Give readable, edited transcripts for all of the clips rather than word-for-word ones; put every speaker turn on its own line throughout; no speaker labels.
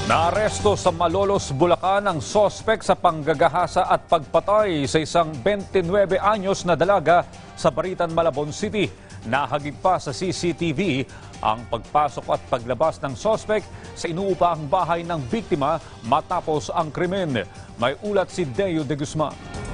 Naaresto sa Malolos, Bulacan ang sospek sa panggagahasa at pagpatay sa isang 29 anyos na dalaga sa Baritan, Malabon City. Nahagip pa sa CCTV ang pagpasok at paglabas ng sospek sa inuupahang bahay ng biktima matapos ang krimen. May ulat si Deo de Guzman.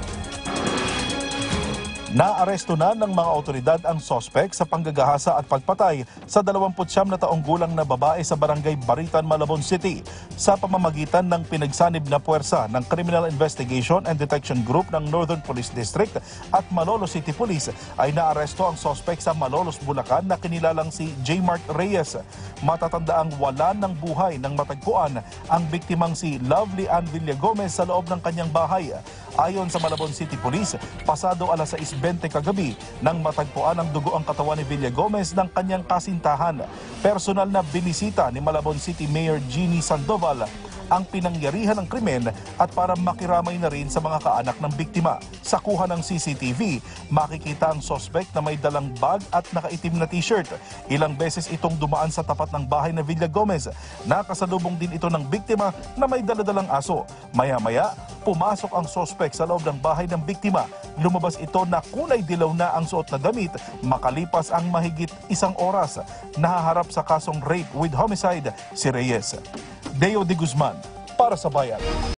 Naaresto na ng mga otoridad ang sospek sa panggagahasa at pagpatay sa 29 na taong gulang na babae sa barangay Baritan, Malabon City sa pamamagitan ng pinagsanib na puwersa ng Criminal Investigation and Detection Group ng Northern Police District at Malolos City Police ay naaresto ang sospek sa Malolos, Bulacan na kinilalang si J. Mark Reyes. Matatandaang wala ng buhay ng matagpuan ang biktimang si Lovely Ann Villagomez sa loob ng kanyang bahay. Ayon sa Malabon City Police, pasado alas 6:20 kagabi nang matagpuan ang dugo ang katawan ni Villagomez ng kanyang kasintahan. Personal na binisita ni Malabon City Mayor Jeannie Sandoval ang pinangyarihan ng krimen at para makiramay na rin sa mga kaanak ng biktima. Sa kuha ng CCTV, makikita ang suspect na may dalang bag at nakaitim na t-shirt. Ilang beses itong dumaan sa tapat ng bahay na Villagomez. Nakasalubong din ito ng biktima na may daladalang aso. Maya-maya, pumasok ang suspect sa loob ng bahay ng biktima. Lumabas ito na kulay dilaw na ang suot na damit. Makalipas ang mahigit 1 oras, nahaharap sa kasong rape with homicide si Reyes. Deo de Guzman para sa Bayan.